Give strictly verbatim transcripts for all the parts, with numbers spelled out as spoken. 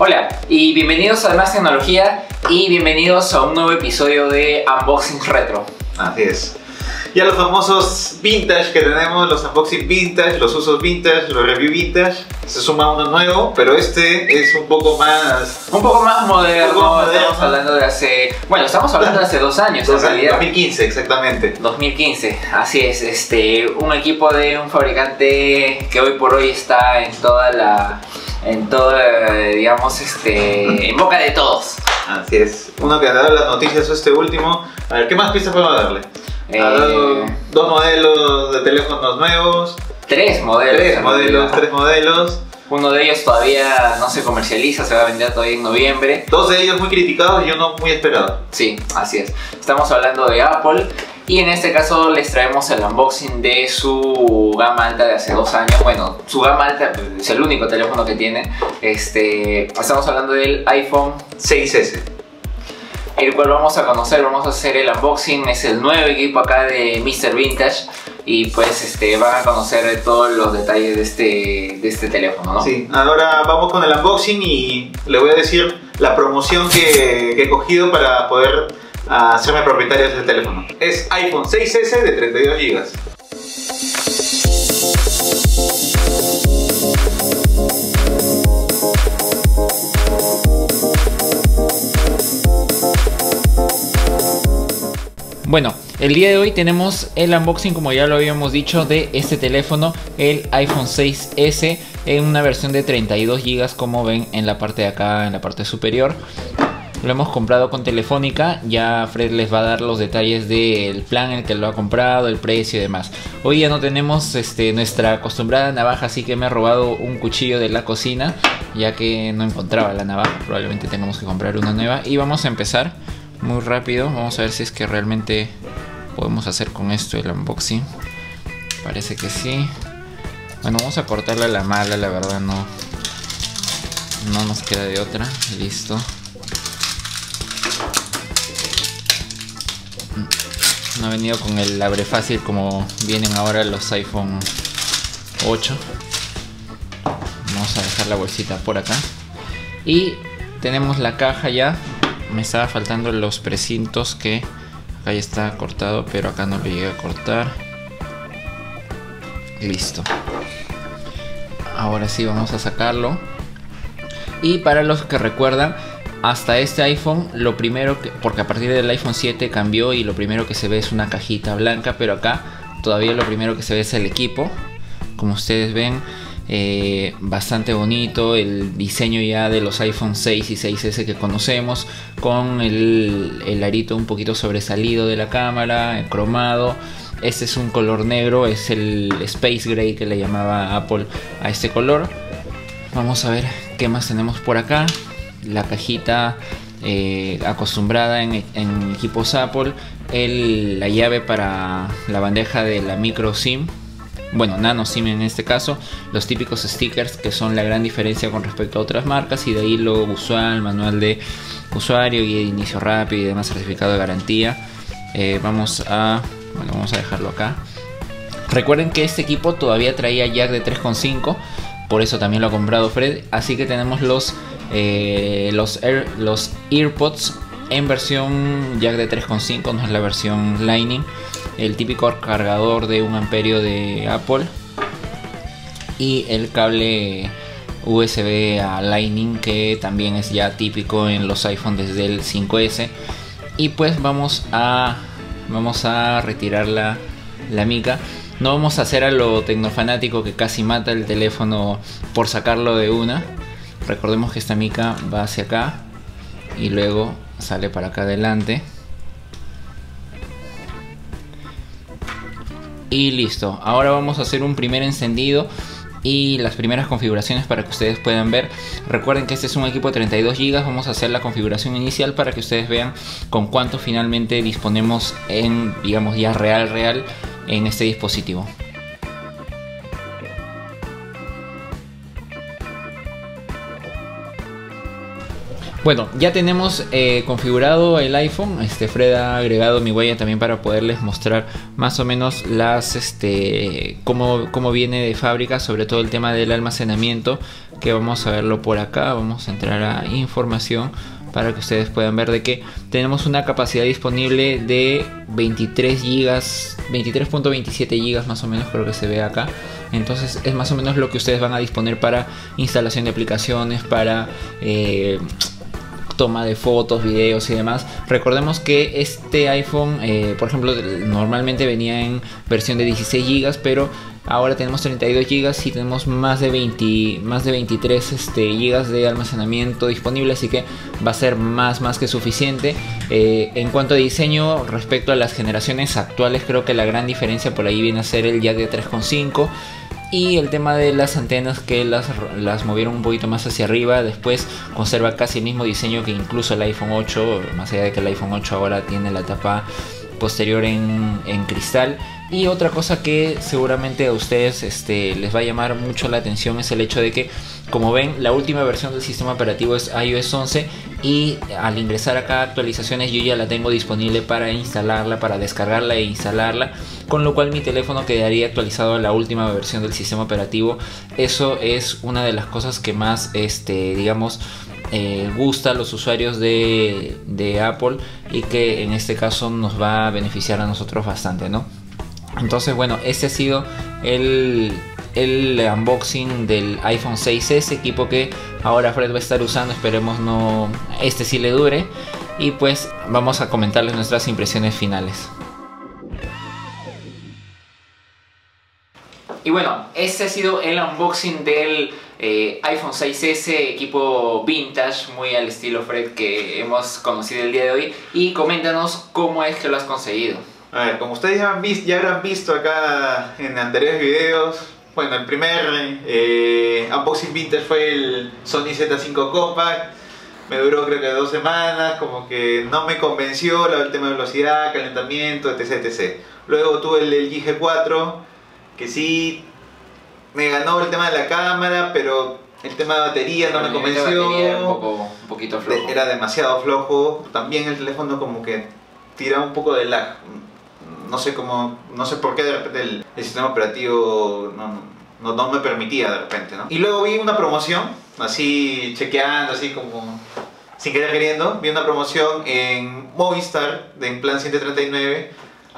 Hola y bienvenidos a Más Tecnología y bienvenidos a un nuevo episodio de Unboxing Retro. Así es. Ya los famosos vintage que tenemos, los unboxing vintage, los usos vintage, los review vintage, se suma uno nuevo, pero este es un poco más... Un poco más moderno, poco moderno. Estamos hablando de hace... Bueno, estamos hablando de hace dos años en realidad. dos mil quince, exactamente. dos mil quince, así es. Este, un equipo de un fabricante que hoy por hoy está en toda la... En toda, digamos, este... en boca de todos. Así es. Uno que ha dado las noticias este último. A ver, ¿qué más pistas podemos darle? Eh, Ha dado dos modelos de teléfonos nuevos. Tres modelos. Tres modelos, tres modelos. Uno de ellos todavía no se comercializa, se va a vender todavía en noviembre. Dos de ellos muy criticados y uno muy esperado. Sí, así es. Estamos hablando de Apple y en este caso les traemos el unboxing de su gama alta de hace dos años. Bueno, su gama alta es el único teléfono que tiene. Este, estamos hablando del iPhone seis ese. El cual vamos a conocer, vamos a hacer el unboxing. Es el nuevo equipo acá de míster Vintage. Y pues este, van a conocer todos los detalles de este, de este teléfono, ¿no? Sí, ahora vamos con el unboxing y le voy a decir la promoción que, que he cogido para poder uh, hacerme propietario de este teléfono. Es iPhone seis ese de treinta y dos gigas. Bueno, el día de hoy tenemos el unboxing, como ya lo habíamos dicho, de este teléfono, el iPhone seis ese, en una versión de treinta y dos gigas, como ven en la parte de acá, en la parte superior. Lo hemos comprado con Telefónica, ya Fred les va a dar los detalles del plan en el que lo ha comprado, el precio y demás. Hoy ya no tenemos este, nuestra acostumbrada navaja, así que me he robado un cuchillo de la cocina, ya que no encontraba la navaja, probablemente tengamos que comprar una nueva. Y vamos a empezar muy rápido, vamos a ver si es que realmente podemos hacer con esto el unboxing. Parece que sí. Bueno, vamos a cortarle la mala, la verdad no no nos queda de otra. Listo. No ha venido con el abre fácil como vienen ahora los iPhone ocho. Vamos a dejar la bolsita por acá. Y tenemos la caja ya. Me estaba faltando los precintos, que acá ya está cortado, pero acá no lo llegué a cortar. Listo. Ahora sí vamos a sacarlo. Y para los que recuerdan, hasta este iPhone, lo primero que... porque a partir del iPhone siete cambió y lo primero que se ve es una cajita blanca, pero acá todavía lo primero que se ve es el equipo. Como ustedes ven, Eh, bastante bonito el diseño ya de los iPhone seis y seis ese que conocemos, con el, el arito un poquito sobresalido de la cámara, el cromado. Este es un color negro, es el Space Gray que le llamaba Apple a este color. Vamos a ver qué más tenemos por acá. La cajita eh, acostumbrada en, en equipos Apple, el, la llave para la bandeja de la micro SIM. Bueno, nano SIM en este caso, los típicos stickers que son la gran diferencia con respecto a otras marcas, y de ahí lo usual, manual de usuario, guía de inicio rápido y demás, certificado de garantía. Eh, vamos a, bueno, vamos a dejarlo acá. Recuerden que este equipo todavía traía jack de tres punto cinco, por eso también lo ha comprado Fred. Así que tenemos los, eh, los, Air, los AirPods en versión jack de tres punto cinco, no es la versión Lightning. El típico cargador de un amperio de Apple y el cable U S B a Lightning, que también es ya típico en los iPhone desde el cinco ese. Y pues vamos a vamos a retirar la, la mica. No vamos a hacer a lo tecnofanático que casi mata el teléfono por sacarlo de una. Recordemos que esta mica va hacia acá y luego sale para acá adelante. Y listo, ahora vamos a hacer un primer encendido y las primeras configuraciones para que ustedes puedan ver. Recuerden que este es un equipo de treinta y dos gigas, vamos a hacer la configuración inicial para que ustedes vean con cuánto finalmente disponemos en, digamos, ya real real en este dispositivo. Bueno, ya tenemos eh, configurado el iPhone. Este, Fred ha agregado mi huella también para poderles mostrar más o menos las, este, cómo, cómo viene de fábrica, sobre todo el tema del almacenamiento, que vamos a verlo por acá. Vamos a entrar a información para que ustedes puedan ver de que tenemos una capacidad disponible de veintitrés gigas, veintitrés punto veintisiete gigas más o menos, creo que se ve acá. Entonces es más o menos lo que ustedes van a disponer para instalación de aplicaciones, para eh, toma de fotos, videos y demás. Recordemos que este iPhone, eh, por ejemplo, normalmente venía en versión de dieciséis gigas, pero ahora tenemos treinta y dos gigas y tenemos más de veinte, más de veintitrés este, gigas de almacenamiento disponible, así que va a ser más, más que suficiente. Eh, en cuanto a diseño, respecto a las generaciones actuales, creo que la gran diferencia por ahí viene a ser el jack de tres punto cinco. Y el tema de las antenas, que las, las movieron un poquito más hacia arriba. Después conserva casi el mismo diseño que incluso el iPhone ocho, más allá de que el iPhone ocho ahora tiene la tapa posterior en, en cristal. Y otra cosa que seguramente a ustedes este, les va a llamar mucho la atención es el hecho de que, como ven, la última versión del sistema operativo es iOS once, y al ingresar acá a actualizaciones yo ya la tengo disponible para instalarla, para descargarla e instalarla, con lo cual mi teléfono quedaría actualizado a la última versión del sistema operativo. Eso es una de las cosas que más, este, digamos, eh, gusta a los usuarios de, de Apple, y que en este caso nos va a beneficiar a nosotros bastante, ¿no? Entonces, bueno, este ha sido el, el unboxing del iPhone seis ese, equipo que ahora Fred va a estar usando. Esperemos no este sí le dure, y pues vamos a comentarles nuestras impresiones finales. Y bueno, este ha sido el unboxing del eh, iPhone seis ese, equipo vintage, muy al estilo Fred que hemos conocido el día de hoy. Y coméntanos cómo es que lo has conseguido. A ver, como ustedes ya, han visto, ya habrán visto acá en anteriores videos, bueno, el primer eh, unboxing vintage fue el Sony Z cinco Compact. Me duró creo que dos semanas, como que no me convenció el tema de velocidad, calentamiento, etc, etc. Luego tuve el, el G cuatro, que sí me ganó el tema de la cámara, pero el tema de batería no me convenció. Batería un, poco, un poquito flojo. Era demasiado flojo. También el teléfono como que tiraba un poco de lag. No sé cómo, no sé por qué de repente el, el sistema operativo no, no, no me permitía de repente, ¿no? Y luego vi una promoción, así chequeando, así como sin querer queriendo, vi una promoción en Movistar de en plan ciento treinta y nueve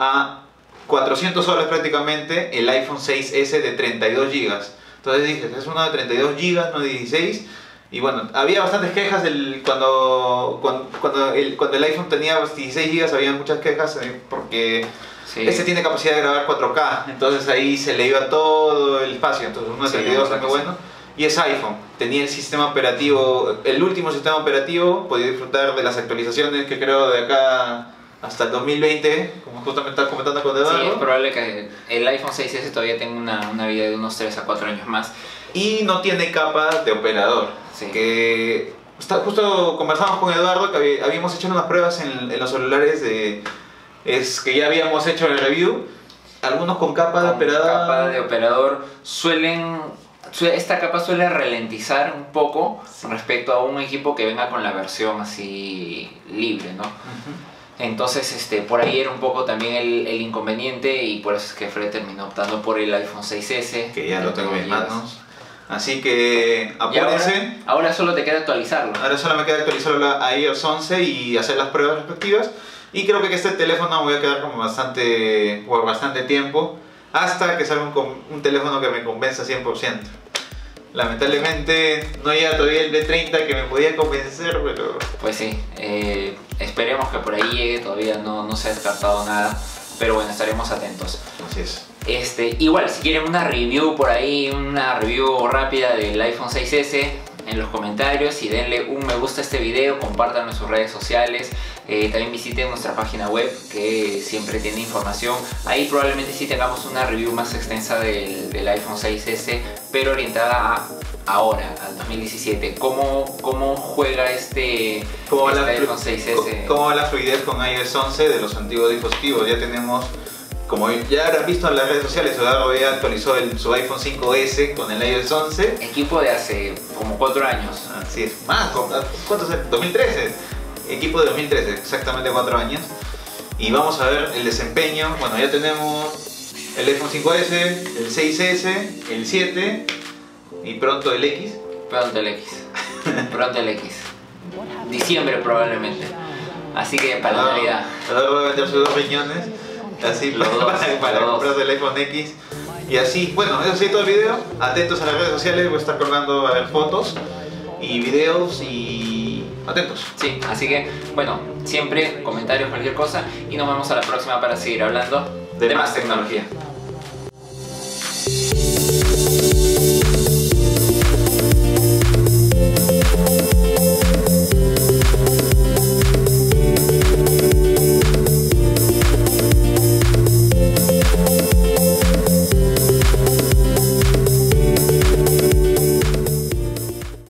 a cuatrocientos soles prácticamente, el iPhone seis ese de treinta y dos gigas. Entonces dije, es uno de treinta y dos gigas, no de dieciséis. Y bueno, había bastantes quejas del, cuando, cuando, cuando, el, cuando el iPhone tenía dieciséis gigas, había muchas quejas eh, porque sí. Este tiene capacidad de grabar cuatro K, entonces ahí se le iba todo el espacio. Entonces uno de treinta y dos es muy bueno. Y es iPhone, tenía el sistema operativo, el último sistema operativo, podía disfrutar de las actualizaciones que creo de acá hasta el dos mil veinte, como justamente estaba comentando con Eduardo. Sí, es probable que el iPhone seis ese todavía tenga una, una vida de unos tres a cuatro años más. Y no tiene capa de operador. Sí. Que está, justo conversamos con Eduardo que habíamos hecho unas pruebas en, en los celulares de, es que ya habíamos hecho el review. Algunos con capa con de operador. Capa de operador suelen... Esta capa suele ralentizar un poco, sí, respecto a un equipo que venga con la versión así libre, ¿no? Uh-huh. Entonces, este, por ahí era un poco también el, el inconveniente, y por eso es que Fred terminó optando por el iPhone seis ese. Que ya lo tengo en mis manos. Así que apúrense. Ahora, ahora solo te queda actualizarlo. Ahora solo me queda actualizarlo a iOS once y hacer las pruebas respectivas. Y creo que este teléfono me voy a quedar como bastante, por bastante tiempo, hasta que salga un, un teléfono que me convenza cien por ciento. Lamentablemente no llega todavía el B treinta que me podía convencer, pero... Pues sí, eh, esperemos que por ahí llegue, todavía no, no se ha descartado nada, pero bueno, estaremos atentos. Así es. Este, igual, si quieren una review por ahí, una review rápida del iPhone seis ese, en los comentarios, y denle un me gusta a este video, compartan en sus redes sociales. Eh, también visiten nuestra página web, que siempre tiene información. Ahí probablemente sí tengamos una review más extensa del, del iPhone seis ese, pero orientada a ahora, al dos mil diecisiete. ¿Cómo, cómo juega este, ¿Cómo este la iPhone seis ese? ¿Cómo va la fluidez con iOS once de los antiguos dispositivos? Ya tenemos, como ya habrán visto en las redes sociales, Eduardo ya actualizó el, su iPhone cinco ese con el iOS once. Equipo de hace como cuatro años. Así es, más, ¿cuántos es? dos mil trece. Equipo de dos mil trece, exactamente cuatro años. Y vamos a ver el desempeño. Bueno, ya tenemos el iPhone cinco ese, el seis ese, el siete y pronto el X. Pronto el X. Pronto el X. Diciembre probablemente. Así que para la Navidad. Ahora voy a vender sus dos riñones. Así Los para, dos, para, para los comprar dos. el iPhone X. Y así, bueno, eso sí todo el video. Atentos a las redes sociales, voy a estar colgando a ver fotos y videos y atentos. Sí, así que bueno, siempre comentarios, cualquier cosa y nos vemos a la próxima para seguir hablando De de más más tecnología. tecnología.